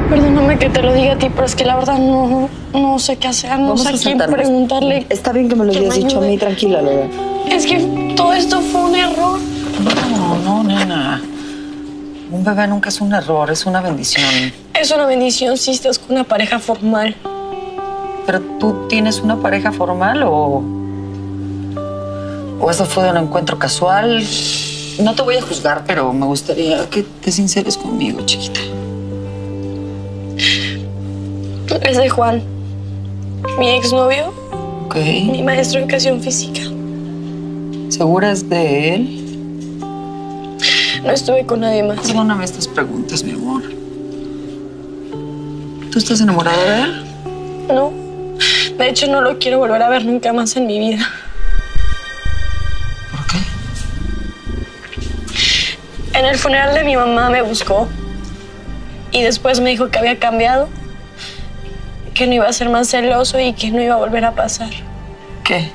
Perdóname que te lo diga a ti, pero es que la verdad no sé qué hacer. No sé a quién preguntarle. Está bien que me lo hayas dicho a mí, tranquila, Lola. Es que todo esto fue un error. No, nena. Un bebé nunca es un error, es una bendición. Es una bendición si estás con una pareja formal. ¿Pero tú tienes una pareja formal o eso fue de un encuentro casual? No te voy a juzgar, pero me gustaría que te sinceres conmigo, chiquita. Es de Juan, mi exnovio, Ok. mi maestro de educación física. ¿Segura es de él? No estuve con nadie más. Perdóname estas preguntas, mi amor. ¿Tú estás enamorada de él? No. De hecho, no lo quiero volver a ver nunca más en mi vida. ¿Por qué? En el funeral de mi mamá me buscó. Y después me dijo que había cambiado. Que no iba a ser más celoso y que no iba a volver a pasar. ¿Qué?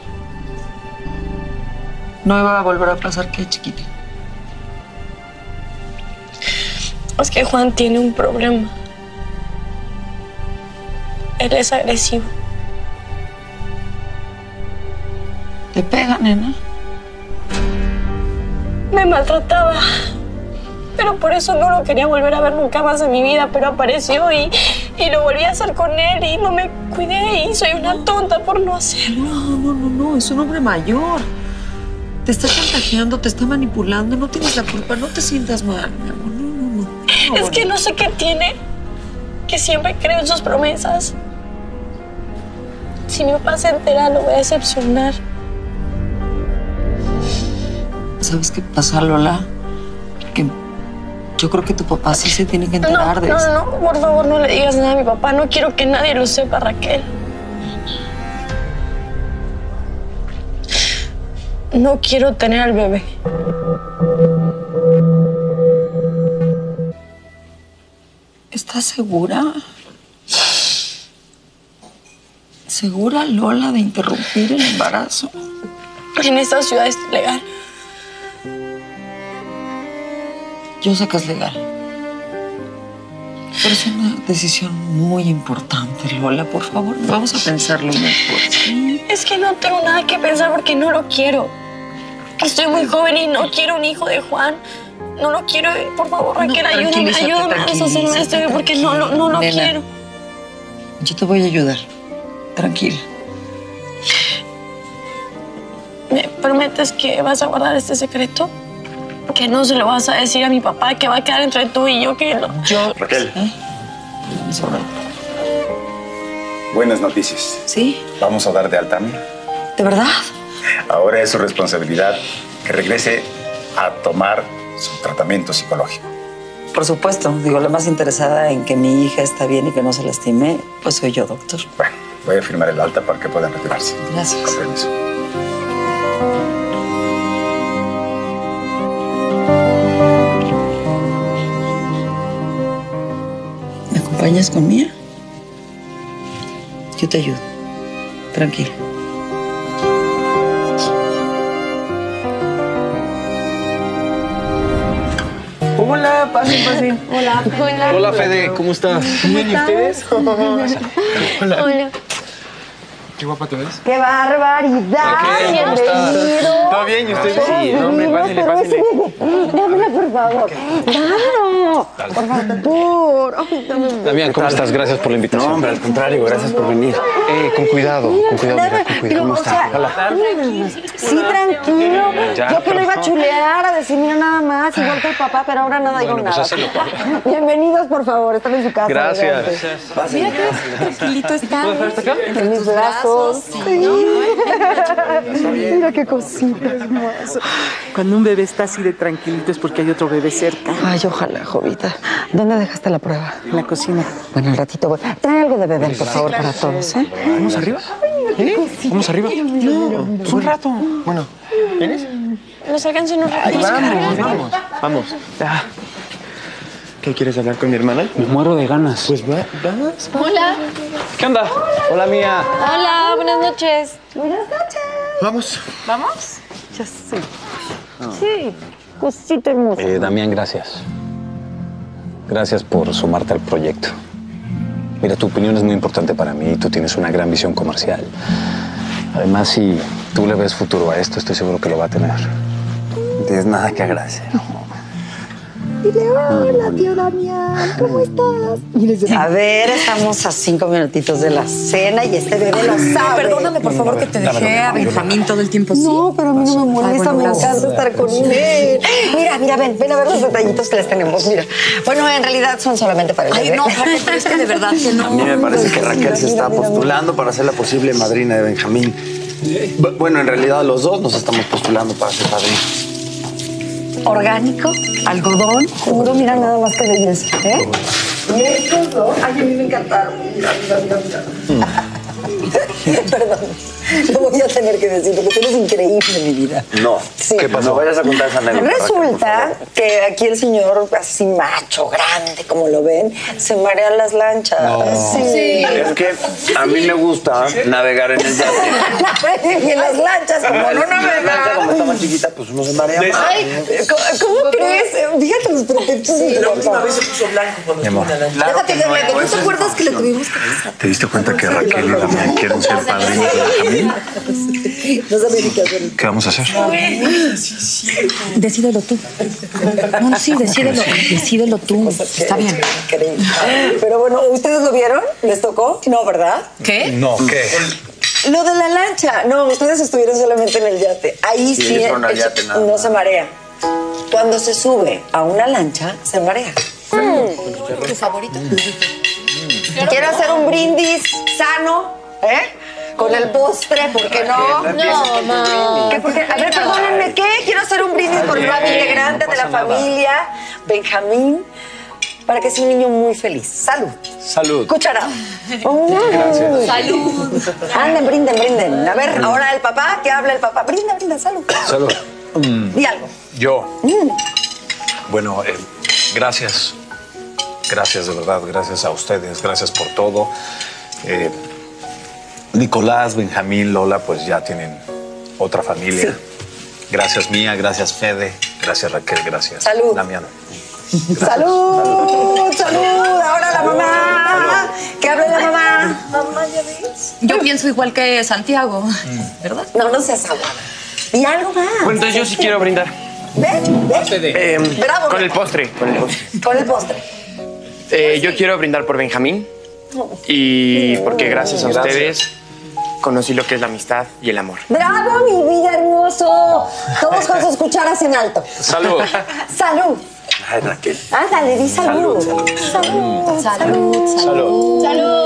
¿No iba a volver a pasar qué, chiquita? Es que Juan tiene un problema. Él es agresivo. ¿Te pega, nena? Me maltrataba. Pero por eso no lo quería volver a ver nunca más en mi vida. Pero apareció y lo volví a hacer con él y no me cuidé y soy una tonta por no hacerlo. No. Es un hombre mayor. Te está chantajeando, te está manipulando. No tienes la culpa. No te sientas mal, mi amor. No. Es que no sé qué tiene, que siempre creo en sus promesas. Si mi papá se entera, lo voy a decepcionar. ¿Sabes qué pasa, Lola? Que yo creo que tu papá sí se tiene que enterar de eso. No, por favor, no le digas nada a mi papá. No quiero que nadie lo sepa, Raquel. No quiero tener al bebé. ¿Estás segura? ¿Segura, Lola, de interrumpir el embarazo? En esta ciudad es legal. Yo sé que es legal. Pero es una decisión muy importante, Lola. Por favor, vamos a pensarlo mejor, ¿sí? Es que no tengo nada que pensar porque no lo quiero. Estoy muy joven y no quiero un hijo de Juan. No lo quiero. Por favor, Raquel, ayúdame a deshacerme de este bebé porque no lo quiero. Yo te voy a ayudar. Tranquila. ¿Me prometes que vas a guardar este secreto? Que no se lo vas a decir a mi papá, que va a quedar entre tú y yo, que no. Raquel. Eso no. Buenas noticias. ¿Sí? Vamos a dar de alta a Mía. ¿De verdad? Ahora es su responsabilidad que regrese a tomar su tratamiento psicológico. Por supuesto. Digo, la más interesada en que mi hija está bien y que no se lastime, pues soy yo, doctor. Bueno, voy a firmar el alta para que puedan retirarse. Gracias. Con permiso. ¿Me acompañas con Mía? Yo te ayudo. Tranquila. Hola, pasen. Hola, Fede, ¿cómo estás? Bien, ¿y ustedes? Hola. Qué guapa te ves. ¡Qué barbaridad! ¿Cómo estás? Bienvenido. ¿Todo bien? ¿Y ustedes? Sí, no, me pásale. Dámela, por favor. ¡Claro! Por favor. Ay, dame. Damián, ¿cómo estás? Gracias por la invitación. No, hombre, al contrario, gracias por venir. Con cuidado, mira, con cuidado. ¿Cómo estás? Hola. Sí, tranquilo. Ya, Yo que lo iba a perdón. chulear, a decir, mira, nada más, igual que el papá, pero ahora nada digo Bueno, pues nada. hazlo, papá. Bienvenidos, por favor, están en su casa. Gracias. adelante. Mira qué tranquilito está. En mis brazos. Sí. Mira qué cosita hermosa. Cuando un bebé está así de tranquilito es porque hay otro bebé cerca. Ay, ojalá, Jovita. ¿Dónde dejaste la prueba? En la cocina. Bueno, al ratito voy. Trae algo de beber, por favor, para todos, ¿eh? ¿Vamos arriba? ¿Vamos arriba? No, pues un rato. Bueno, ¿vienes? Nos alcanzan un rato. Vamos. Ya. ¿Qué quieres hablar con mi hermana? Me muero de ganas. Pues vamos. Hola. ¿Qué onda? Hola, Mía. Hola, buenas noches. Vamos. ¿Vamos? Ya sé. Sí, cosita hermosa. Damián, gracias. Gracias por sumarte al proyecto. Mira, tu opinión es muy importante para mí y tú tienes una gran visión comercial. Además, si tú le ves futuro a esto, estoy seguro que lo va a tener. No tienes nada que agradecer. Dile hola, tío Damián, ¿cómo estás? A ver, estamos a 5 minutitos de la cena y este bebé lo sabe. Perdóname, por favor, que te dejé a Benjamín todo el tiempo. No, pero a mí no me molesta, me encanta estar con él. Mira, ven a ver los detallitos que les tenemos, mira. Bueno, en realidad son solamente para el bebé. Ay, no, Raquel, pero es que de verdad que no. A mí me parece que Raquel se está postulando para ser la posible madrina de Benjamín. Bueno, en realidad los dos nos estamos postulando para ser padrinos. Orgánico, algodón, seguro, mira nada más que belleza, ¿eh? Y estos dos, ay, a mí me encantaron. Mira. Perdón, lo voy a tener que decir, porque tú eres increíble, mi vida. No, sí. ¿Qué pasó? No vayas a contar esa anécdota. Resulta que aquí el señor, así macho, grande, como lo ven, se marean las lanchas. No. Sí. Es que a mí me gusta navegar en el yate. Y en las lanchas, como no navega. Como estaba chiquita, pues uno se marea más. Ay, ¿cómo crees? Fíjate los pretextos. Sí, la última vez se puso blanco cuando se pone la lancha. Déjate de blanco. ¿No te acuerdas que le tuvimos que pasar? ¿Te diste cuenta que Raquel y Damián quieren ser padrinos de Benjamín? No sabía ni qué hacer. ¿Qué vamos a hacer? Decídelo tú. No, sí, decídelo tú. Está bien. Increíble. Pero bueno, ¿ustedes lo vieron? ¿Les tocó? No, ¿verdad? ¿Qué? No, ¿qué? Lo de la lancha. No, ustedes estuvieron solamente en el yate. Ahí sí, no se marea. Cuando se sube a una lancha, se marea. ¿Tu favorito? Quiero hacer un brindis sano, ¿eh? Con el postre, ¿por qué no? No, mamá. ¿Qué? Porque, a ver, perdónenme, ¿qué? Quiero hacer un brindis por el nuevo integrante de la familia, Benjamín, para que sea un niño muy feliz. Salud. Salud. Cucharada. Gracias. Salud. Anden, brinden. A ver, ahora el papá, ¿qué habla el papá? Brinda, salud. Salud. Di algo. Yo. Bueno, gracias. Gracias, de verdad. Gracias a ustedes. Gracias por todo. Nicolás, Benjamín, Lola, pues ya tienen otra familia. Sí. Gracias Mía, gracias Fede, gracias Raquel, gracias Salud. Damián. ¡Salud! Ahora la mamá. ¿Qué habla la mamá? Mamá, ¿ya ves? Yo pienso igual que Santiago, ¿verdad? No seas aguada. Y algo más. Bueno, entonces yo sí quiero brindar. ¿Ve? Bravo. Con el postre. Con el postre. Yo quiero brindar por Benjamín y porque gracias a ustedes conocí lo que es la amistad y el amor. ¡Bravo, mi vida hermoso! Todos con sus cucharas en alto. ¡Salud! ¡Salud! Ay, Raquel. Ándale, di salud. Salud. Salud.